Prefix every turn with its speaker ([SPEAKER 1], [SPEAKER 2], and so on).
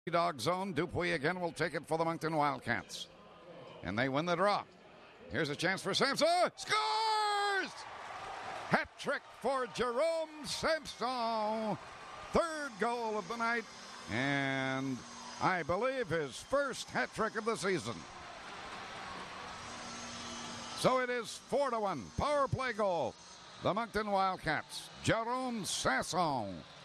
[SPEAKER 1] Dog zone. Dupuis again will take it for the Moncton Wildcats. And they win the draw. Here's a chance for Samson. Scores! Hat trick for Jerome-Samson. Third goal of the night. And I believe his first hat trick of the season. So it is 4-1. Power play goal. The Moncton Wildcats. Jerome-Samson.